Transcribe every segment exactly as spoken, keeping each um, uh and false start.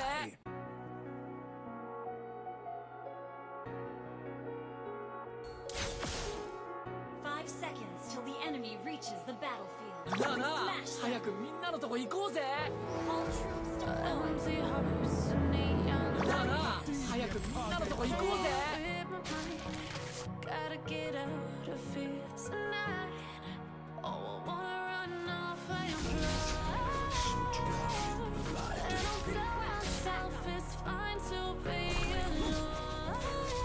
Five seconds till the enemy reaches the battlefield. なあなあ、 Smash 早 them. くみんなのとこ行こうぜ。 All troops deployed. なあなあ、早くみんなのとこ行こうぜ。 Gotta get out of here tonight. Oh, I wanna run off and fly. And I'll tell myself it's fine to be alone,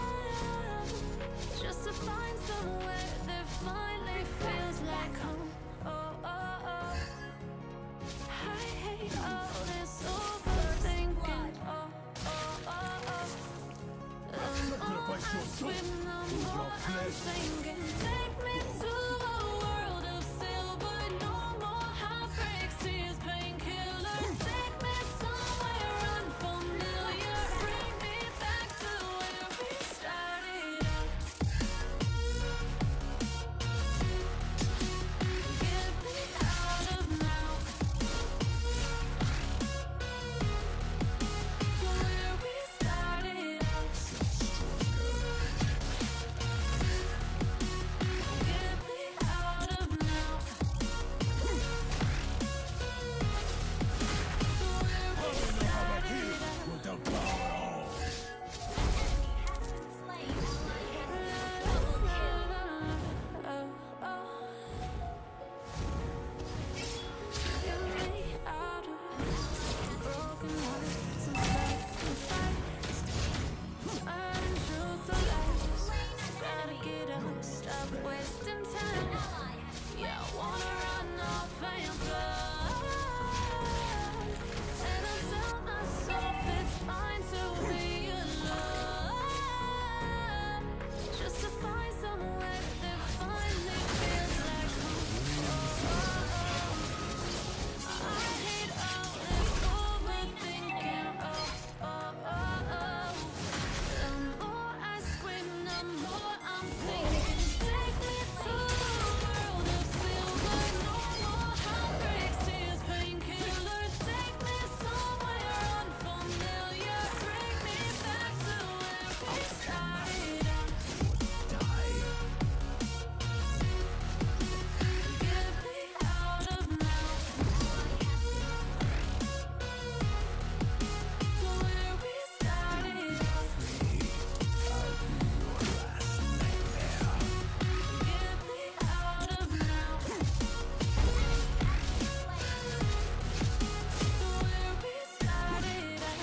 just to find somewhere that finally feels like home. Oh, oh, oh. I hate all this overthinking. Oh, oh, oh, oh. The more I swim, the more I'm sinking. Take me to a world of silver. No more heartbreaks, tears, painkillers. Take me somewhere unfamiliar. Bring me back to where we started out. Get me out of now, to where we started out. Get me out of now, to where we started out. With the power on. Slain. Double kill. Oh, oh. Get me out of broken hearts and sacrifice. Turn truth to lies. Gotta get up, stop wasting time. Yeah, I wanna run off and fly. And I tell myself it's fine to be alone, just to find somewhere that finally feels like home. I hate all this overthinking. Oh, oh, oh, oh. The more I swim, the more I'm sinking. Take me to a world of silver. No more heartbreaks, tears, painkillers. Take me somewhere unfamiliar. Bring me back to where we started out. Get me out of now, to where we started out. Get me out of now, to where we started out.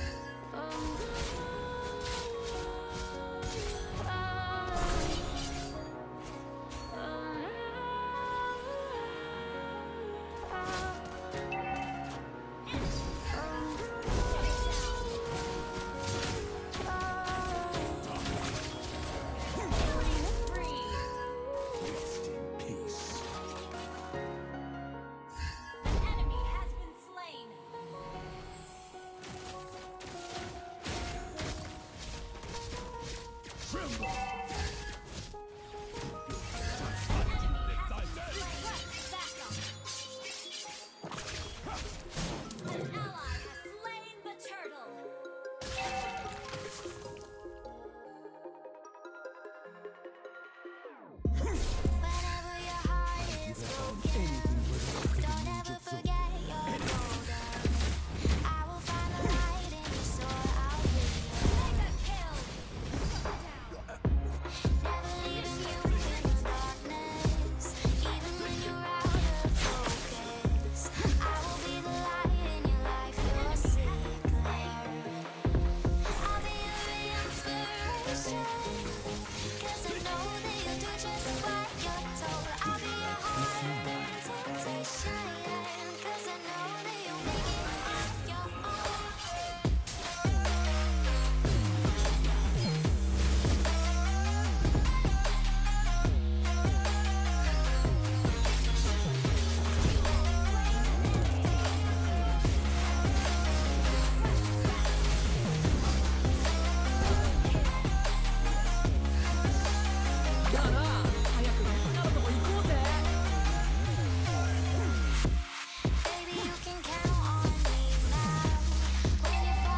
Killing spree. Rest in peace. An enemy has been slain. Tremble. Enemy has been slain. Backup. An ally has slain the turtle. Whenever your heart is broken, don't ever forget you're golden. I will find the light in your soul. I'll be Mega kill. never leaving you in the darkness, even when you're out of focus. I will be the light in your life. You'll see clear. I'll be your inspiration, 'cause I know that you'll do just what you're told. I'll be your heart and temptation, 'cause I know that you'll make it on your own. Baby, you can count on me now. When you're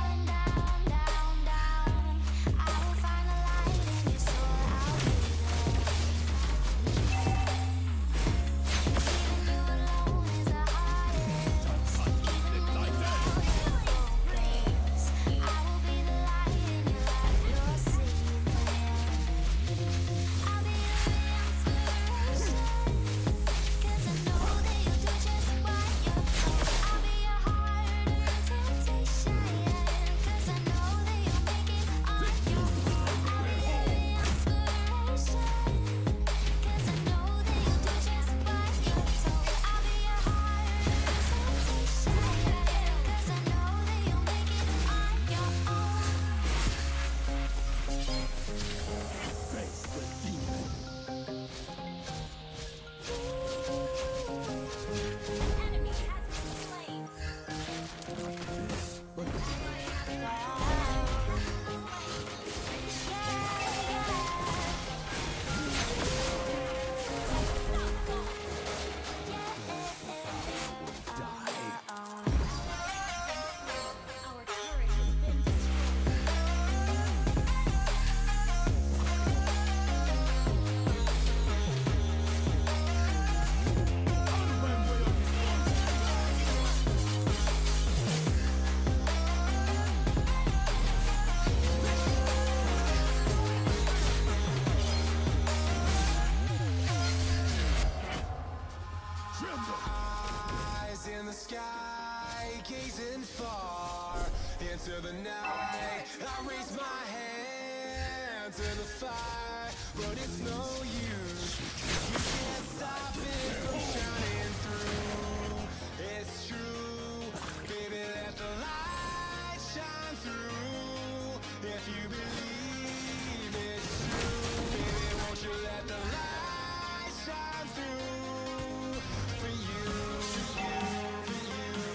Eyes in the sky, gazing far into the night. I raise my hand to the fire, but it's no use. You can't stop it from shining through. It's true, baby, let the light shine through. If you believe it's true, baby, won't you let the light shine through for you, for you, for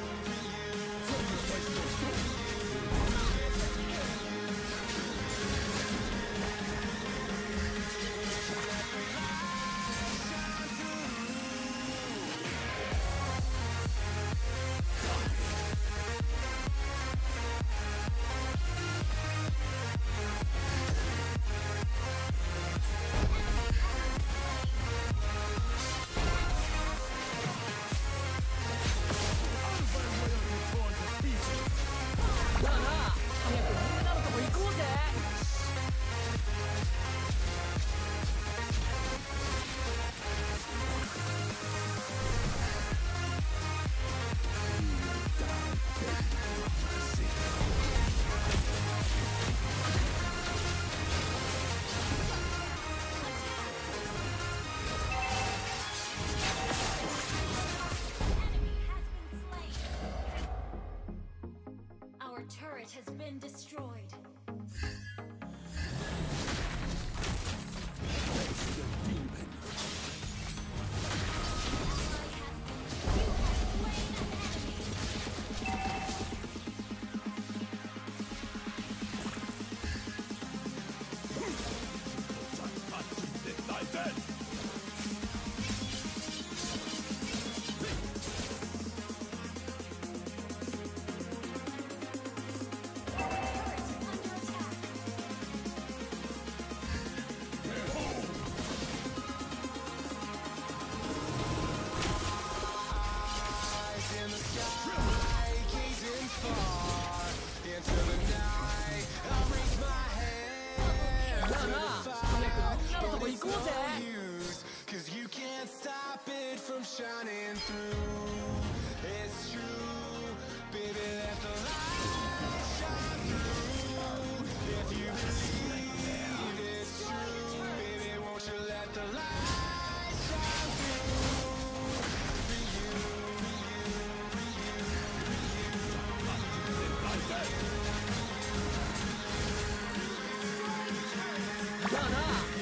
you, for you. Our turret has been destroyed. Cause you can't stop it from shining through. It's true, baby, let the light shine through. If you believe it's true, baby, won't you let the light shine through for you, for you, for you, for you, for you.